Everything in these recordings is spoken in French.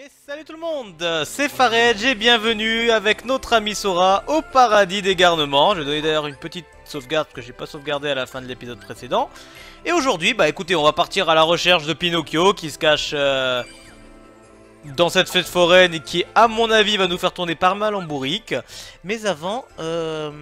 Et salut tout le monde, c'est Faredge et bienvenue avec notre ami Sora au paradis des garnements. Je vais donner d'ailleurs une petite sauvegarde que j'ai pas sauvegardée à la fin de l'épisode précédent. Et aujourd'hui, bah écoutez, on va partir à la recherche de Pinocchio qui se cache dans cette fête foraine et qui, à mon avis, va nous faire tourner pas mal en bourrique. Mais avant, je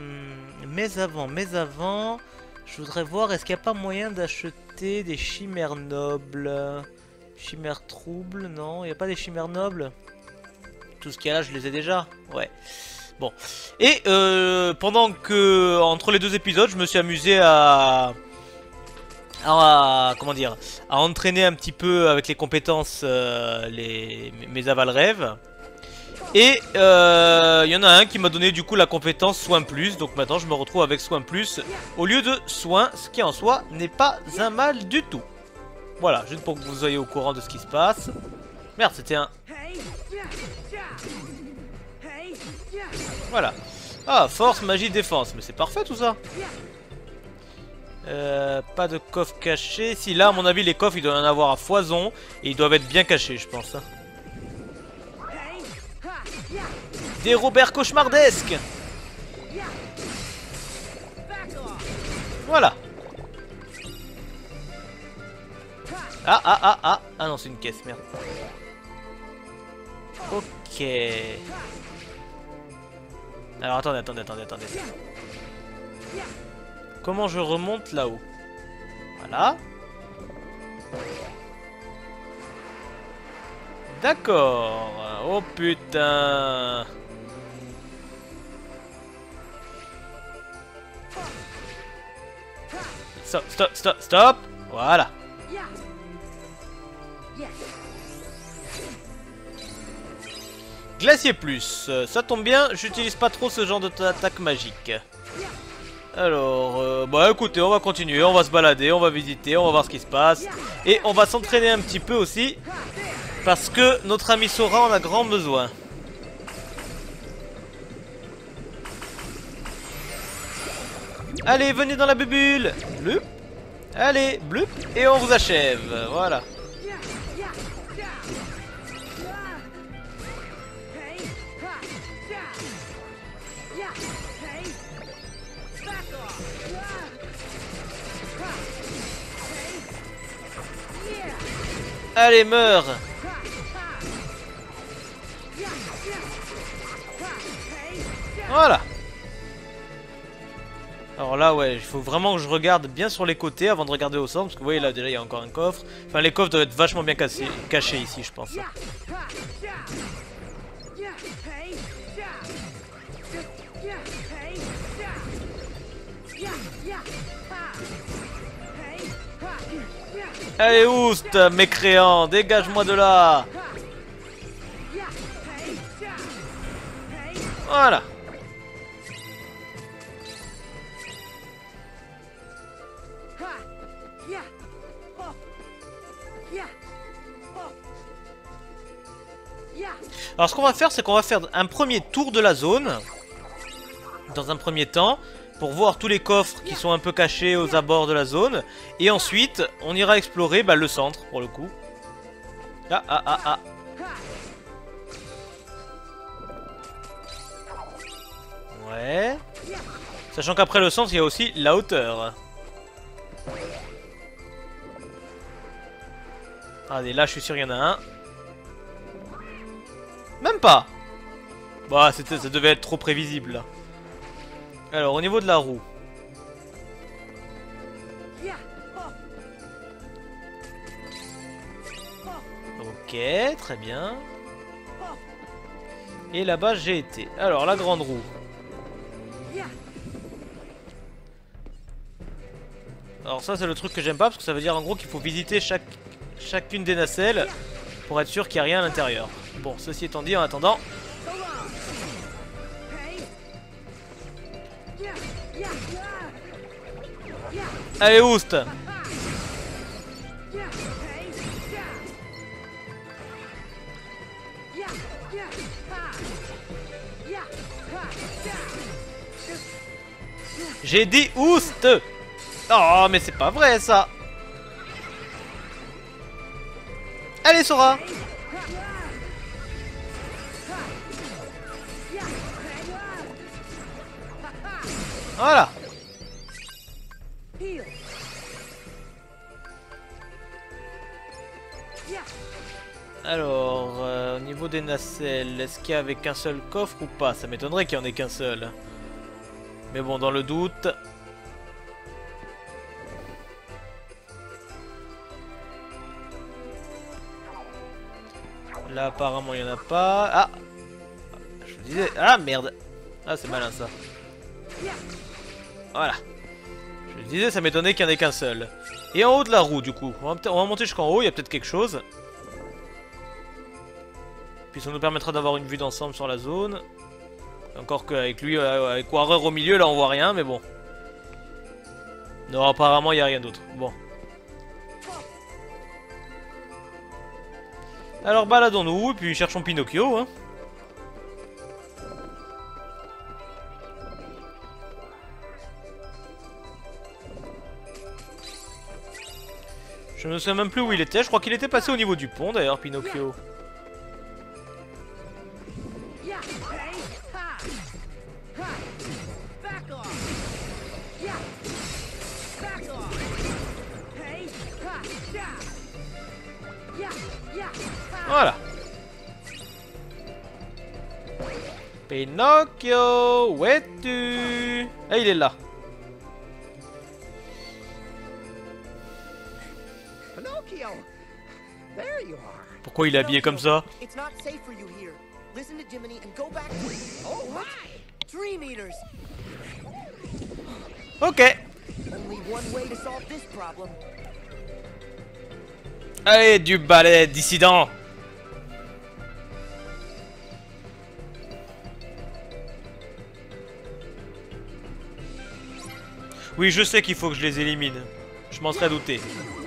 voudrais voir, est-ce qu'il n'y a pas moyen d'acheter des chimères nobles? Chimères troubles, non, il n'y a pas des chimères nobles. Tout ce qu'il y a là, je les ai déjà. Ouais. Bon. Et pendant que, entre les deux épisodes, je me suis amusé à comment dire, à entraîner un petit peu avec les compétences mes aval-rêves. Et il y en a un qui m'a donné du coup la compétence soin plus. Donc maintenant je me retrouve avec soin plus au lieu de soin, ce qui en soi n'est pas un mal du tout. Voilà, juste pour que vous soyez au courant de ce qui se passe. Merde, c'était un... Voilà. Ah, force, magie, défense. Mais c'est parfait tout ça. Pas de coffre caché. Si, là, à mon avis, les coffres, ils doivent en avoir à foison. Et ils doivent être bien cachés, je pense. Des Robert cauchemardesques. Voilà. Ah non, c'est une caisse, merde. Ok. Alors attendez. Comment je remonte là-haut? Voilà. D'accord. Oh putain. Stop. Voilà. Glacier plus, ça tombe bien, j'utilise pas trop ce genre d'attaque magique. Alors, bah écoutez, on va continuer, on va se balader, on va visiter, on va voir ce qui se passe. Et on va s'entraîner un petit peu aussi, parce que notre ami Sora en a grand besoin. Allez, venez dans la bubule. Blup. Allez, blup. Et on vous achève, voilà. Allez, meurs. Voilà. Alors là, ouais, il faut vraiment que je regarde bien sur les côtés avant de regarder au centre. Parce que vous voyez, là, déjà, il y a encore un coffre. Enfin, les coffres doivent être vachement bien cachés ici, je pense. Allez, oust, mécréant, dégage-moi de là. Voilà. Alors ce qu'on va faire, c'est qu'on va faire un premier tour de la zone. Dans un premier temps. Pour voir tous les coffres qui sont un peu cachés aux abords de la zone. Et ensuite, on ira explorer le centre, pour le coup. Ah. Ouais. Sachant qu'après le centre, il y a aussi la hauteur. Allez, là, je suis sûr qu'il y en a un. Même pas. Bah, ça devait être trop prévisible, là. Alors, au niveau de la roue. Ok, très bien. Et là-bas, j'ai été. Alors, la grande roue. Alors ça, c'est le truc que j'aime pas, parce que ça veut dire en gros qu'il faut visiter chacune des nacelles pour être sûr qu'il n'y a rien à l'intérieur. Bon, ceci étant dit, en attendant... Allez, oust. J'ai dit oust. Oh, mais c'est pas vrai ça. Allez, Sora. Voilà. Alors, au niveau des nacelles, est-ce qu'il y avait qu'un seul coffre ou pas? Ça m'étonnerait qu'il n'y en ait qu'un seul. Mais bon, dans le doute... Là, apparemment, il n'y en a pas. Ah! Je vous disais... Ah, merde! Ah, c'est malin, ça. Voilà. Je vous disais, ça m'étonnait qu'il n'y en ait qu'un seul. Et en haut de la roue, du coup. On va monter jusqu'en haut, il y a peut-être quelque chose. Puis ça nous permettra d'avoir une vue d'ensemble sur la zone. Encore qu'avec lui, avec Warrior au milieu, là, on voit rien, mais bon. Non, apparemment, il n'y a rien d'autre. Bon. Alors baladons-nous, et puis cherchons Pinocchio, hein. Je ne sais même plus où il était, je crois qu'il était passé au niveau du pont d'ailleurs, Pinocchio. Voilà. Pinocchio, où es-tu? Ah, il est là. Pinocchio, there you are. Pourquoi il est habillé comme ça? It's not safe for you here. Listen to Jiminy and go back to... Oh, hi. Dream Eaters. Ok. Only one way to solve this problem. Allez, du balai, dissident. Oui, je sais qu'il faut que je les élimine. Je m'en serais douté.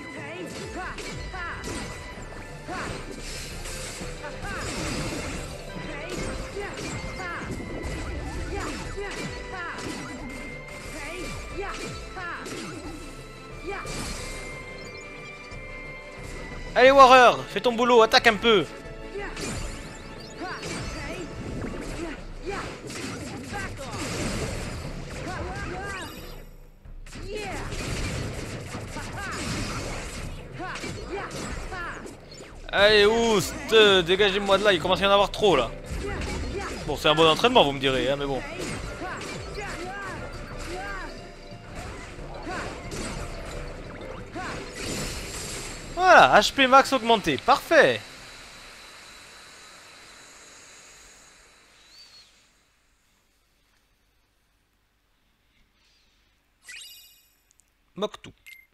Allez Warrior, fais ton boulot, attaque un peu. Allez oust, dégagez-moi de là, il commence à y en avoir trop là. Bon, c'est un bon entraînement, vous me direz, hein, mais bon. Voilà, HP max augmenté, parfait. Moktou.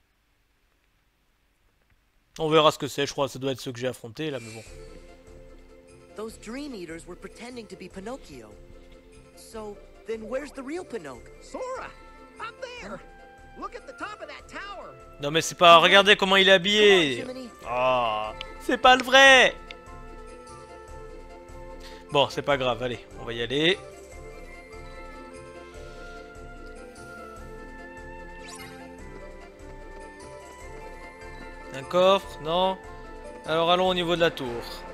On verra ce que c'est, je crois que ça doit être ceux que j'ai affrontés là, mais bon. Those Dream Eaters were pretending to be Pinocchio. So, then where's the real Pinocchio? Sora, up there. Look at the top of that tower. Non mais c'est pas... Regardez comment il est Come on, habillé. Jiminy. Ah, c'est pas le vrai. Bon, c'est pas grave, allez, on va y aller. Un coffre, non? Alors allons au niveau de la tour.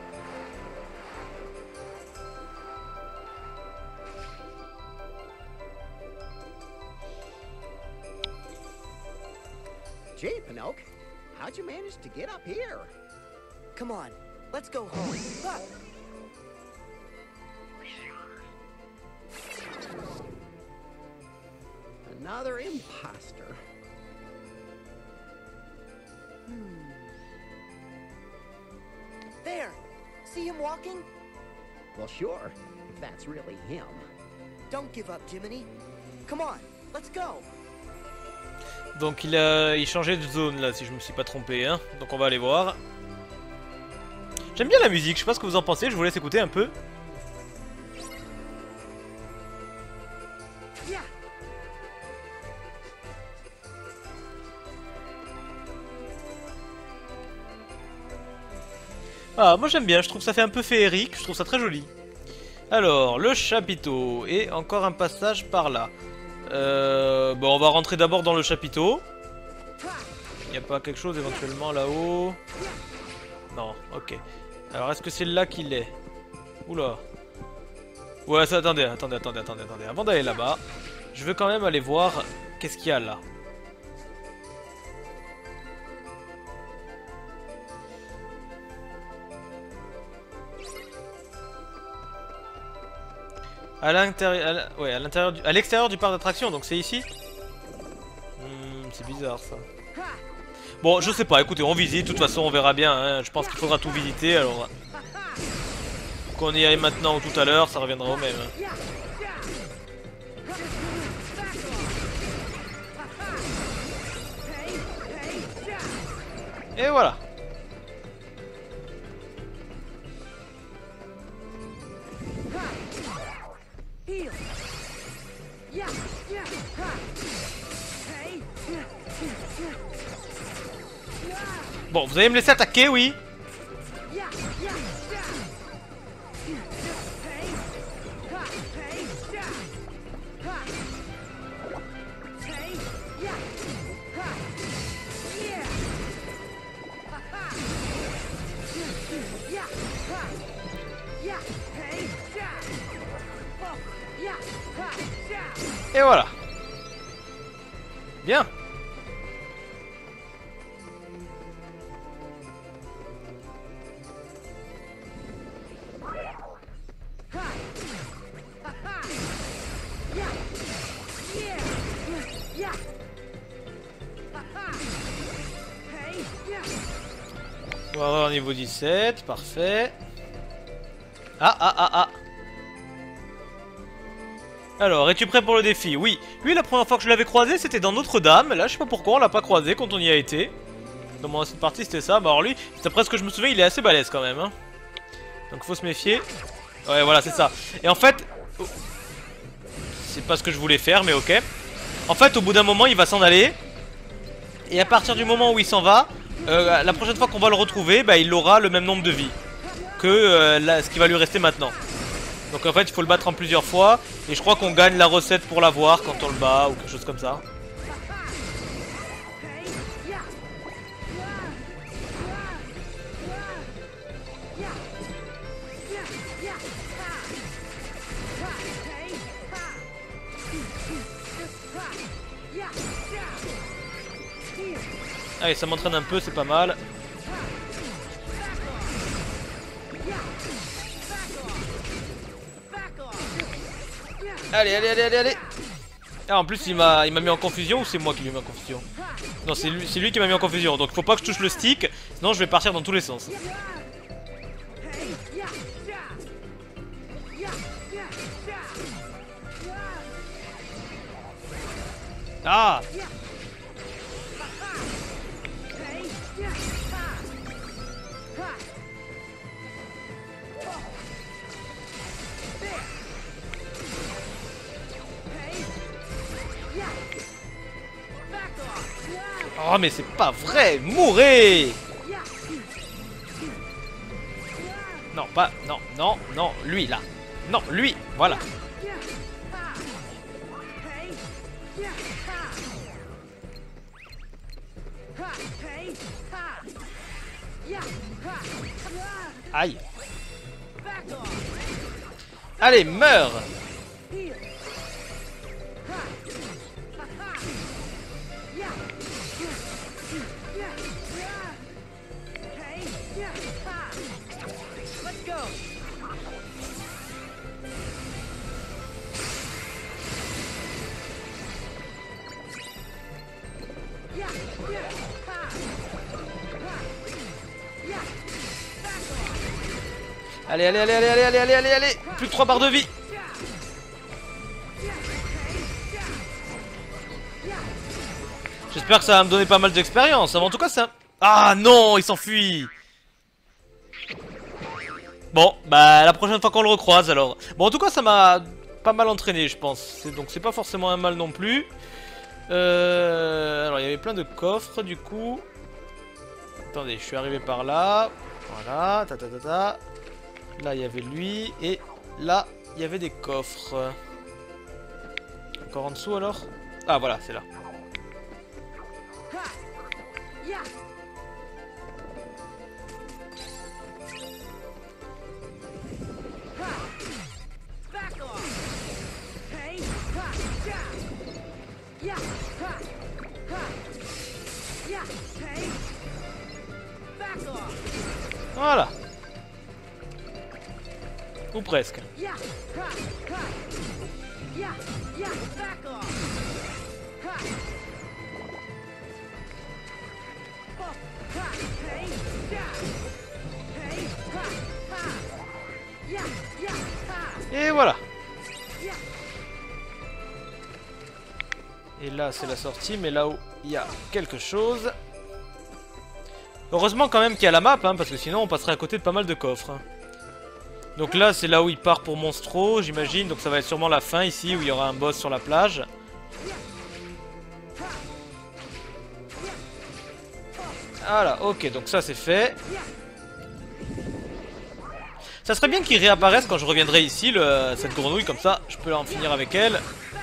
Gee, Pinocchio, how'd you manage to get up here? Come on, let's go home. Ah. Another imposter. There! See him walking? Well, sure, if that's really him. Don't give up, Jiminy. Come on, let's go. Donc il changeait de zone là, si je me suis pas trompé, hein. Donc on va aller voir. J'aime bien la musique, je sais pas ce que vous en pensez, je vous laisse écouter un peu. Ah, moi j'aime bien, je trouve ça fait un peu féerique, je trouve ça très joli. Alors, le chapiteau, et encore un passage par là. Bon, on va rentrer d'abord dans le chapiteau. Il n'y a pas quelque chose éventuellement là-haut? Non, ok. Alors, est-ce que c'est là qu'il est? Oula. Ouais, ça, attendez. Avant d'aller là-bas, Je veux quand même aller voir qu'est-ce qu'il y a là. À l'intérieur, ouais, à l'intérieur, à l'extérieur du parc d'attractions, donc c'est ici. C'est bizarre ça. Bon, je sais pas. Écoutez, on visite. De toute façon, on verra bien. Hein. Je pense qu'il faudra tout visiter. Alors, qu'on y aille maintenant ou tout à l'heure, ça reviendra au même. Hein. Et voilà. Bon, vous allez me laisser attaquer, oui. Et voilà. Bien. On va avoir niveau 17, parfait. Ah. Alors, es-tu prêt pour le défi? Oui. Lui, la première fois que je l'avais croisé, c'était dans Notre-Dame. Là, je sais pas pourquoi on l'a pas croisé quand on y a été. Dans mon ancienne partie, c'était ça. Bah alors lui, d'après ce que je me souviens, il est assez balèze quand même. Hein. Donc faut se méfier. Ouais, voilà, c'est ça. Et en fait... c'est pas ce que je voulais faire, mais ok. En fait, au bout d'un moment, il va s'en aller. Et à partir du moment où il s'en va, la prochaine fois qu'on va le retrouver, bah, il aura le même nombre de vies que ce qui va lui rester maintenant. Donc en fait, il faut le battre en plusieurs fois. Et je crois qu'on gagne la recette pour l'avoir quand on le bat ou quelque chose comme ça. Allez, ça m'entraîne un peu, c'est pas mal. Allez. Ah, en plus, il m'a mis en confusion ou c'est moi qui lui ai mis en confusion? Non, c'est lui qui m'a mis en confusion. Donc, faut pas que je touche le stick, sinon je vais partir dans tous les sens. Ah! Oh mais c'est pas vrai, mourez! Non, pas, non, lui là. Non, lui, voilà. Aïe. Allez, meurs! Allez. Plus que 3 barres de vie. J'espère que ça va me donner pas mal d'expérience. En tout cas, ça... Ah non, il s'enfuit. Bon, bah la prochaine fois qu'on le recroise alors. Bon, en tout cas, ça m'a pas mal entraîné, je pense. Donc c'est pas forcément un mal non plus. Alors, il y avait plein de coffres, du coup. Attendez, je suis arrivé par là. Voilà, Là, il y avait lui. Et là, il y avait des coffres. Encore en dessous, alors? Ah, voilà, c'est là. Yeah. Ha. Ha. Yeah. Hey. Back off. Voilà. Ou presque. Yeah. Ha. Ha. Yeah. Yeah. Back off. Ha. Oh. Ha. Hey. Yeah. Hey. Ha. Ha. Yeah. Yeah. Ha. Et voilà. Yeah. Et là c'est la sortie, mais là où il y a quelque chose. Heureusement quand même qu'il y a la map, hein, parce que sinon on passerait à côté de pas mal de coffres. Hein. Donc là c'est là où il part pour Monstro, j'imagine. Donc ça va être sûrement la fin ici, où il y aura un boss sur la plage. Voilà, ok, donc ça c'est fait. Ça serait bien qu'il réapparaisse quand je reviendrai ici, cette grenouille, comme ça je peux en finir avec elle.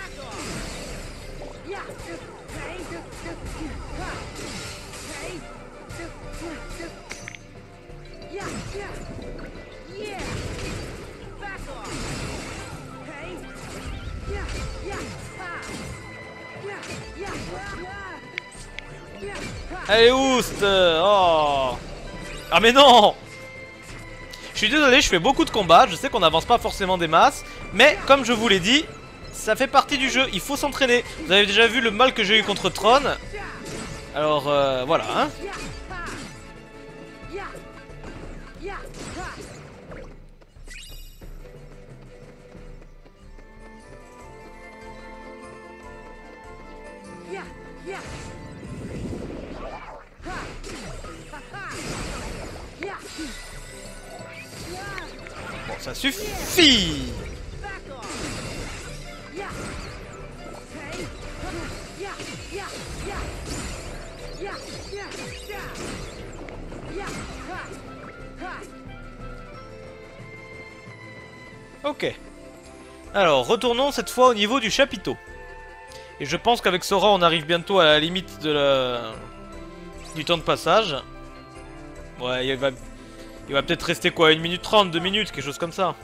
Allez, oust. Oh. Ah mais non. Je suis désolé, je fais beaucoup de combats. Je sais qu'on n'avance pas forcément des masses. Mais comme je vous l'ai dit, ça fait partie du jeu. Il faut s'entraîner. Vous avez déjà vu le mal que j'ai eu contre Tron. Alors voilà hein. Bon, ça suffit. Ok. Alors, retournons cette fois au niveau du chapiteau. Et je pense qu'avec Sora, on arrive bientôt à la limite de du temps de passage. Ouais, il va peut-être rester quoi, 1 minute 30, 2 minutes, quelque chose comme ça.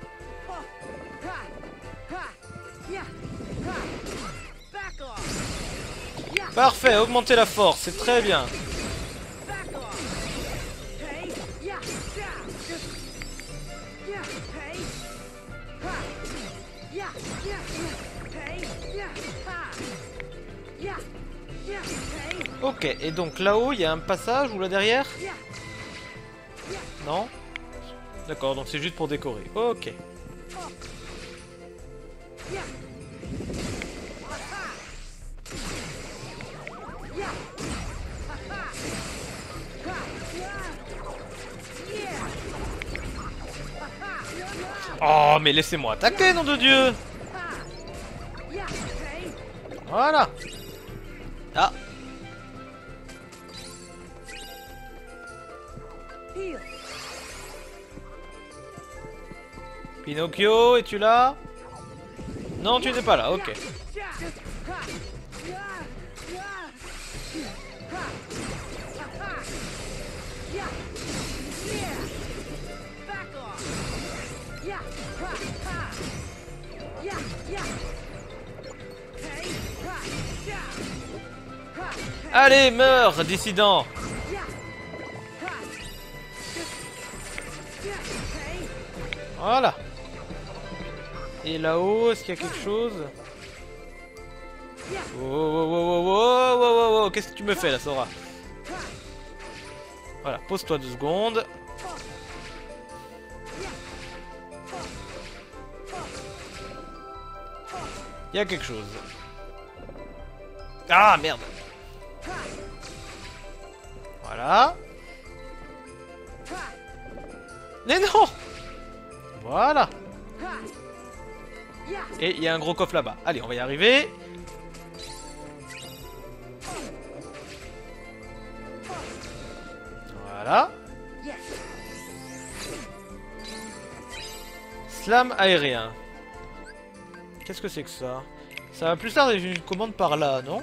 Parfait, augmenter la force, c'est très bien. Ok, et donc là-haut, il y a un passage ou là derrière? Non? D'accord, donc c'est juste pour décorer. Ok. Oh, mais laissez-moi attaquer, nom de Dieu! Voilà! Ah! Pinocchio, es-tu là? Non, tu n'es pas là, ok. Allez, meurs, dissident! Voilà. Et là-haut, est-ce qu'il y a quelque chose? Oh, oh, oh, oh, oh, oh, oh, qu'est-ce que tu me fais là, Sora? Voilà, pose-toi 2 secondes. Il y a quelque chose. Ah, merde. Voilà. Mais non! Voilà. Et il y a un gros coffre là-bas. Allez, on va y arriver. Voilà. Slam aérien. Qu'est-ce que c'est que ça? Ça va plus tard, une commande par là, non?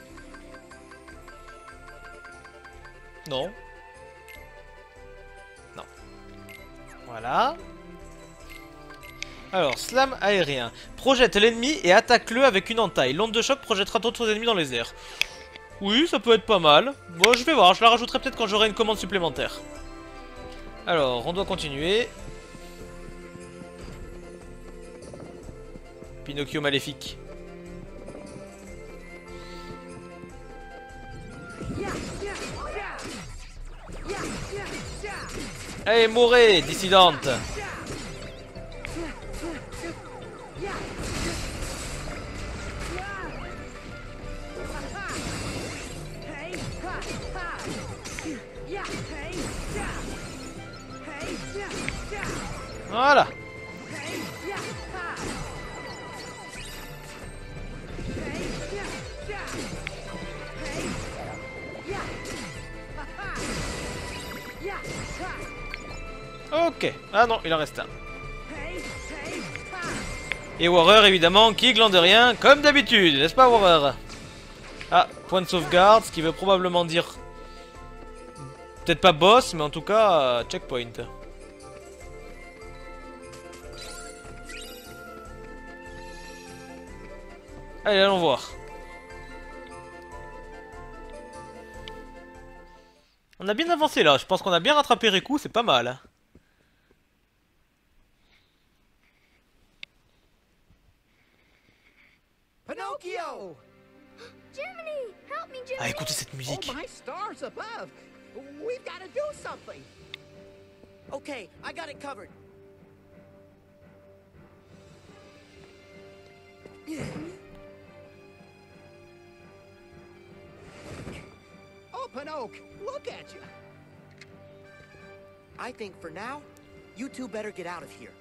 Non. Non. Voilà. Alors, slam aérien. Projette l'ennemi et attaque-le avec une entaille. L'onde de choc projettera d'autres ennemis dans les airs. Oui, ça peut être pas mal. Bon, je vais voir, je la rajouterai peut-être quand j'aurai une commande supplémentaire. Alors, on doit continuer. Pinocchio maléfique. Allez, mourez, dissidente. Voilà. Ok. Ah non, il en reste un. Et Warrior évidemment qui glande rien comme d'habitude, n'est-ce pas Warrior? Ah, point de sauvegarde, ce qui veut probablement dire... Peut-être pas boss, mais en tout cas, checkpoint. Allez, allons voir. On a bien avancé là, je pense qu'on a bien rattrapé Riku, c'est pas mal. Pinocchio! Jiminy, help me, Jiminy. Ah, écoutez cette musique. Oh, my stars above! We've got to do something! Okay, I got it covered. Oh, Pinocchio, look at you! I think for now, you two better get out of here.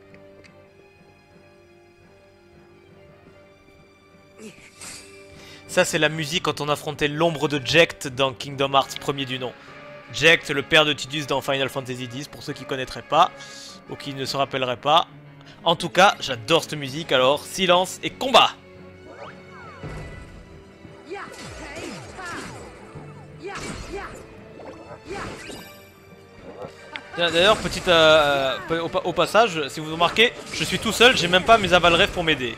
Ça c'est la musique quand on affrontait l'ombre de Jecht dans Kingdom Hearts premier du nom. Jecht, le père de Tidus dans Final Fantasy X, pour ceux qui connaîtraient pas, ou qui ne se rappelleraient pas. En tout cas, j'adore cette musique, alors silence et combat! D'ailleurs, petite au passage, si vous remarquez, je suis tout seul, j'ai même pas mes avalrefs pour m'aider.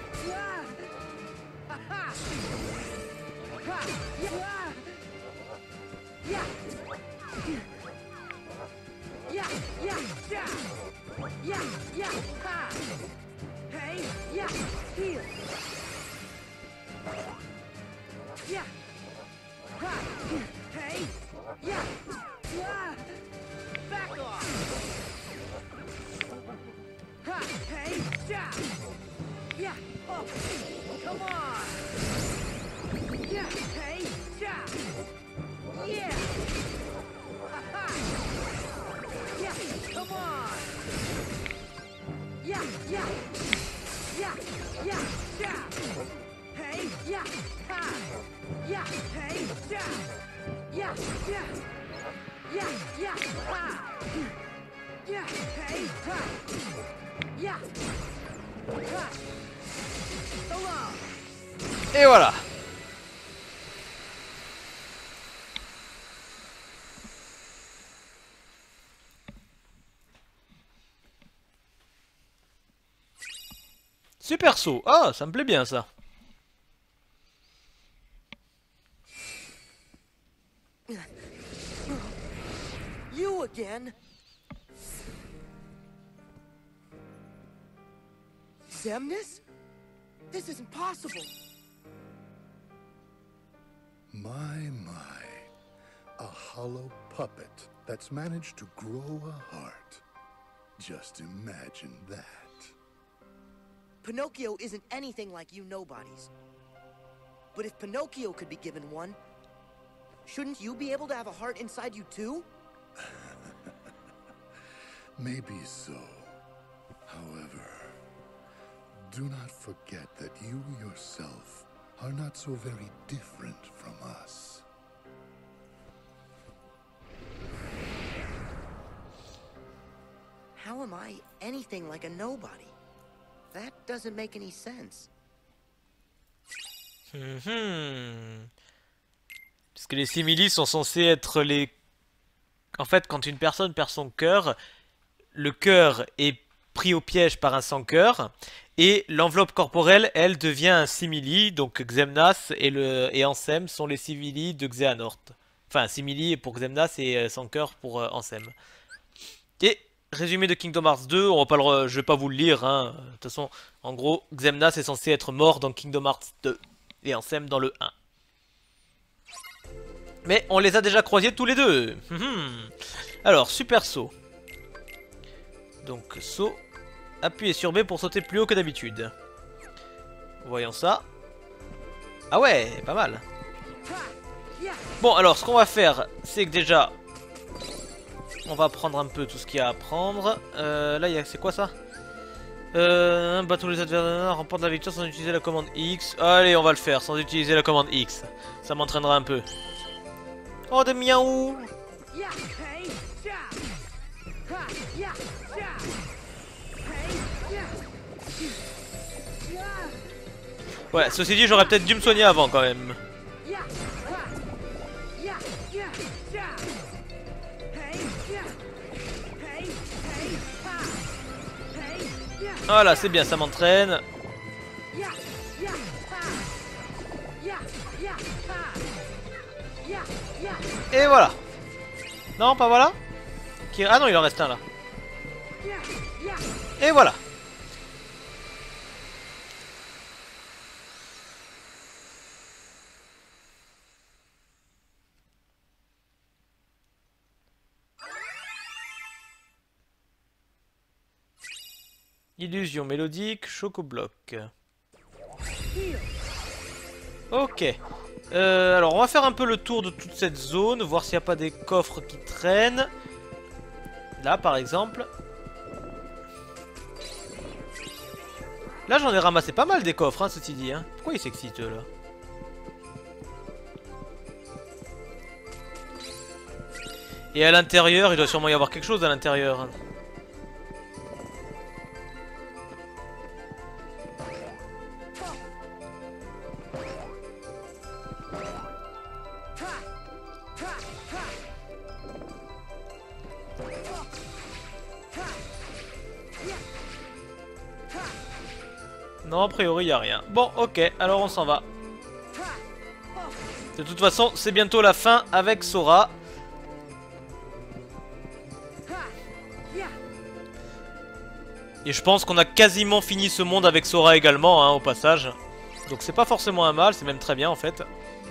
Et voilà. Super saut. Ah, ça me plaît bien ça. You again? Xemnas? This isn't possible. My, a hollow puppet that's managed to grow a heart. Just imagine that. Pinocchio isn't anything like you nobodies. But if Pinocchio could be given one, shouldn't you be able to have a heart inside you too? Maybe so. However, do not forget that you yourself are not so very different from us. How am I anything like a nobody? That doesn't make any sense. Parce que les similis sont censés être les... En fait, quand une personne perd son cœur, le cœur est pris au piège par un sans-cœur. Et l'enveloppe corporelle, elle, devient un simili. Donc Xemnas et Ansem sont les simili de Xehanort. Enfin, simili pour Xemnas et sans-cœur pour Ansem. Et résumé de Kingdom Hearts 2, on va pas je vais pas vous le lire. Hein. De toute façon, en gros, Xemnas est censé être mort dans Kingdom Hearts 2. Et Ansem dans le 1. Mais on les a déjà croisés tous les deux. Alors, super saut. Donc, saut. Appuyez sur B pour sauter plus haut que d'habitude. Voyons ça. Ah ouais, pas mal. Bon, alors, ce qu'on va faire, c'est que déjà... On va prendre un peu tout ce qu'il y a à prendre. Là, c'est quoi ça? Battre les adversaires, remporte la victoire sans utiliser la commande X. Allez, on va le faire sans utiliser la commande X. Ça m'entraînera un peu. Oh, des miaou! Ouais, ceci dit, j'aurais peut-être dû me soigner avant quand même. Voilà, c'est bien, ça m'entraîne. Et voilà. Non, pas voilà. Ah non, il en reste un là. Et voilà. Illusion mélodique, choco-bloc. Ok. Alors on va faire un peu le tour de toute cette zone, voir s'il n'y a pas des coffres qui traînent. Là par exemple. Là j'en ai ramassé pas mal des coffres, hein, ceci dit. Hein. Pourquoi ils s'excitent là? Et à l'intérieur, il doit sûrement y avoir quelque chose à l'intérieur. Non, a priori, il n'y a rien. Bon, ok, alors on s'en va. De toute façon, c'est bientôt la fin avec Sora. Et je pense qu'on a quasiment fini ce monde avec Sora également, hein, au passage. Donc c'est pas forcément un mal, c'est même très bien en fait.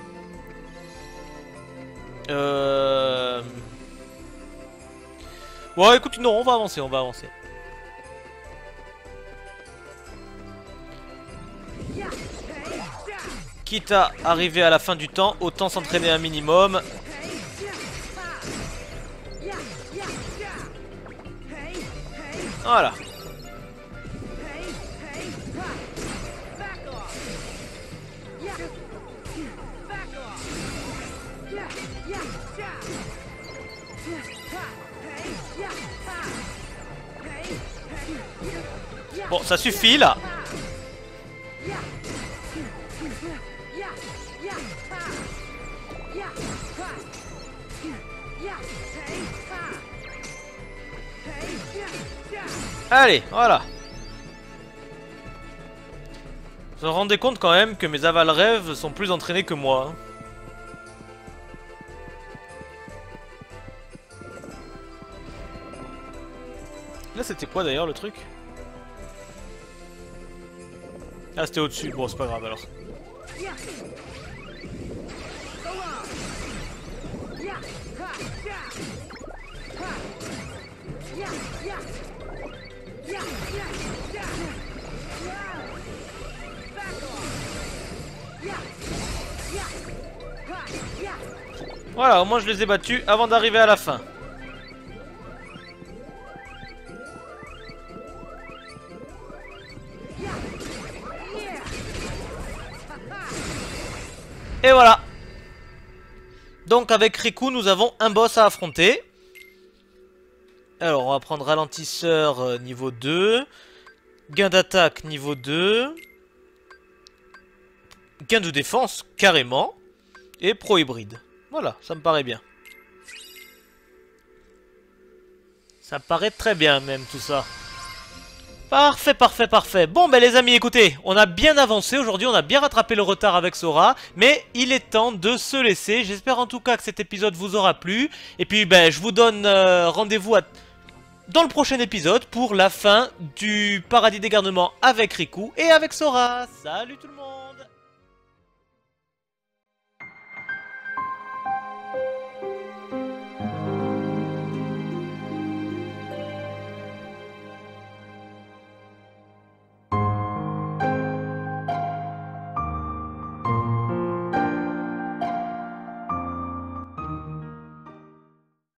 Ouais, écoute, non, on va avancer, on va avancer. Quitte à arriver à la fin du temps, autant s'entraîner un minimum. Voilà. Bon, ça suffit là. Allez, voilà. Vous vous rendez compte quand même que mes aval rêves sont plus entraînés que moi. Hein. Là c'était quoi d'ailleurs le truc? Ah c'était au-dessus, bon c'est pas grave alors. Voilà, au moins je les ai battus avant d'arriver à la fin. Et voilà. Donc avec Riku, nous avons un boss à affronter. Alors on va prendre ralentisseur niveau 2. Gain d'attaque niveau 2. Gain de défense carrément. Et pro hybride. Voilà, ça me paraît bien. Ça me paraît très bien même tout ça. Parfait, parfait, parfait. Bon, ben les amis, écoutez, on a bien avancé aujourd'hui, on a bien rattrapé le retard avec Sora, mais il est temps de se laisser. J'espère en tout cas que cet épisode vous aura plu. Et puis, ben, je vous donne rendez-vous dans le prochain épisode pour la fin du paradis des garnements avec Riku et avec Sora. Salut tout le monde!